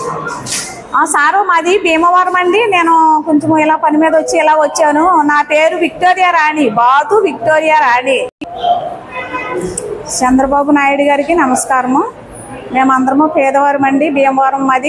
Sir మాది భీమవరం అండి. నేను కొంచెం ఇలా పని మీద వచ్చి ఇలా వచ్చాను. నా పేరు విక్టోరియా రాణి, బాతు విక్టోరియా రాణి. చంద్రబాబు నాయుడు గారికి నమస్కారము. మేమందరము పేదవారం అండి, భీమవరం మాది.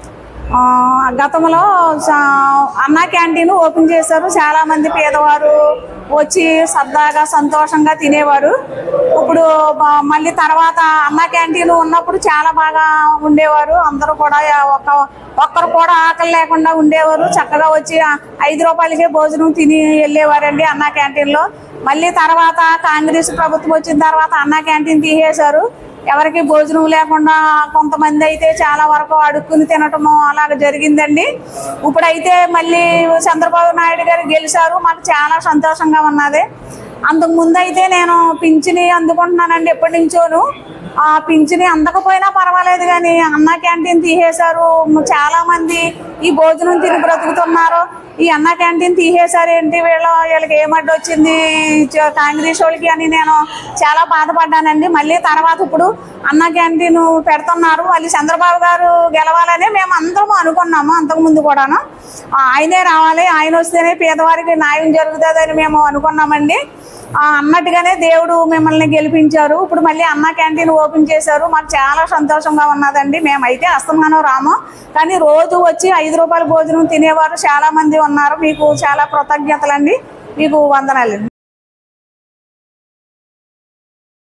గతంలో అన్నా క్యాంటీన్ ఓపెన్ చేశారు. చాలామంది పేదవారు వచ్చి సరదాగా సంతోషంగా తినేవారు. ఇప్పుడు మళ్ళీ తర్వాత అన్నా క్యాంటీన్ ఉన్నప్పుడు చాలా బాగా ఉండేవారు. అందరూ కూడా ఒక్కరు కూడా ఆకలి లేకుండా ఉండేవారు. చక్కగా వచ్చి 5 రూపాయలకే భోజనం తిని వెళ్ళేవారండి అన్నా క్యాంటీన్లో. మళ్ళీ తర్వాత కాంగ్రెస్ ప్రభుత్వం వచ్చిన తర్వాత అన్నా క్యాంటీన్ తీసేశారు. ఎవరికి భోజనం లేకుండా కొంతమంది అయితే చాలా వరకు అడుక్కుని తినటము అలాగ జరిగిందండి. ఇప్పుడైతే మళ్ళీ చంద్రబాబు నాయుడు గారు గెలిచారు. మాకు చాలా సంతోషంగా ఉన్నది. అంతకు ముందు అయితే నేను పింఛని అందుకుంటున్నానండి ఎప్పటి నుంచోను. ఆ పింఛని అందకపోయినా పర్వాలేదు కానీ అన్నా క్యాంటీన్ తీసేశారు. చాలా మంది ఈ భోజనం తిని బ్రతుకుతున్నారు. ఈ అన్నా క్యాంటీన్ తీసేశారు ఏంటి, వీళ్ళకి ఏమడ్డు వచ్చింది కాంగ్రెస్ వాళ్ళకి అని నేను చాలా బాధపడ్డానండి. మళ్ళీ తర్వాత ఇప్పుడు అన్నా క్యాంటీన్ పెడుతున్నారు. మళ్ళీ చంద్రబాబు గారు గెలవాలని మేము అందరము అనుకున్నాము. అంతకుముందు కూడాను ఆయనే రావాలి, ఆయన వస్తేనే పేదవారికి న్యాయం జరుగుతుందని మేము అనుకున్నామండి. అన్నట్టుగానే దేవుడు మిమ్మల్ని గెలిపించారు. ఇప్పుడు మళ్ళీ అన్నా క్యాంటీన్ ఓపెన్ చేశారు. మాకు చాలా సంతోషంగా ఉన్నదండి. మేమైతే అస్తమానం రాము, కానీ రోజు వచ్చి 5 రూపాయల భోజనం తినేవారు చాలా మంది ఉన్నారు. మీకు చాలా కృతజ్ఞతలండి, మీకు వందనాలండి.